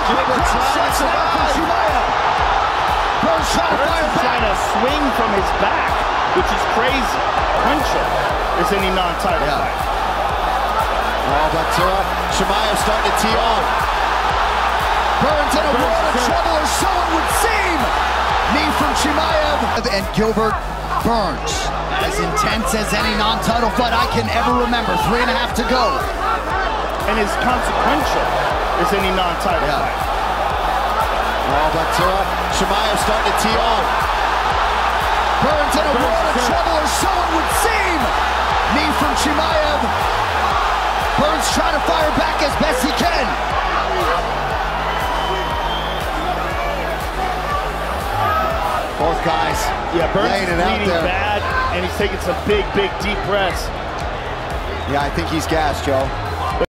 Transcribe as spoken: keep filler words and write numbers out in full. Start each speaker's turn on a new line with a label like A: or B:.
A: Gilbert trying to survive.
B: Burns trying to fire back.
C: Trying to swing from his back, which is crazy. Puncher is any non-title
A: Yeah.
C: fight.
A: Oh, but uh, Chimaev starting to tee off. Burns in a world of trouble, or so it would seem. Knee from Chimaev. And Gilbert Burns. As intense as any non-title fight I can ever remember. Three and a half to go.
C: And as consequential as any non-title
A: Yeah.
C: fight.
A: Oh, but uh, Chimaev starting to tee off. Burns in a world of trouble, or so it would seem. Knee from Chimaev. Burns trying to fire back as best he can. Both guys
C: Yeah, Burns
A: laying
C: is
A: it out
C: bleeding
A: there.
C: bad, and he's taking some big, big, deep breaths.
A: Yeah, I think he's gassed, Joe.